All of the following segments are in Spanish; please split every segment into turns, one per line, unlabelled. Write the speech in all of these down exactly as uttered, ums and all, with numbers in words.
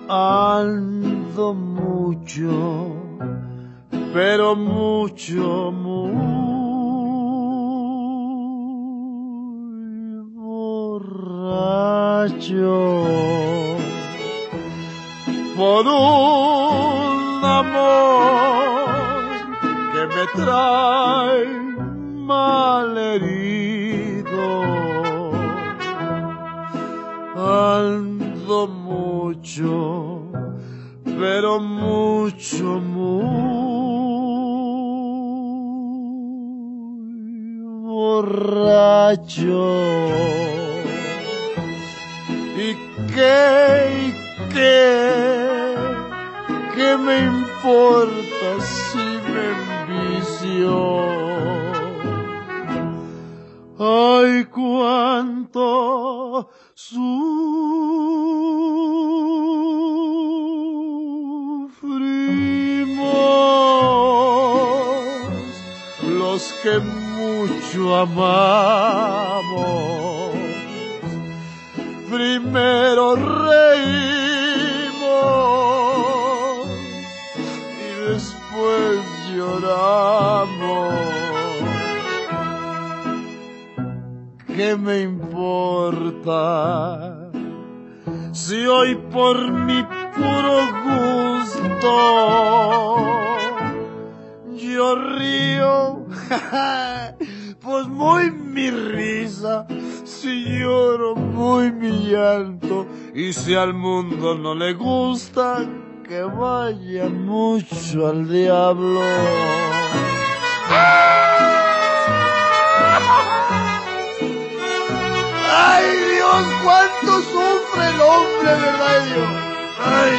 Ando mucho, pero mucho, muy borracho por un amor que me trae malherido. Ando mucho, pero mucho, muy borracho. ¿Y qué, y qué, qué me importa si me envicio? Ay, cuánto sufrimos los que mucho amamos. Primero reímos y después lloramos. ¿Qué me importa si hoy por mi puro gusto yo río? Pues muy mi risa, si lloro muy mi llanto, y si al mundo no le gusta, que vaya mucho al diablo. ¡Ay, Dios, cuánto sufre el hombre, verdad, Dios! ¡Ay!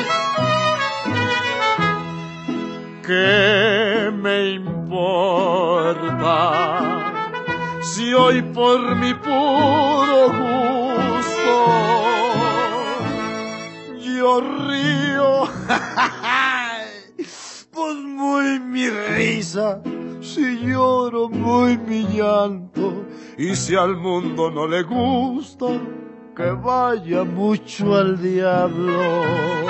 ¿Qué me importa si hoy por mi puro gusto yo río? Pues muy mi risa, si lloro muy mi llanto, y si al mundo no le gusta, que vaya mucho al diablo.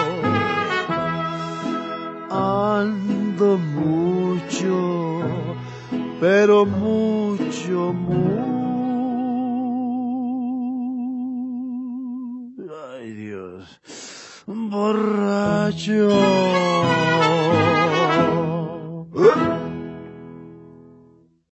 Ando mucho, pero mucho, muy, ay Dios, borracho.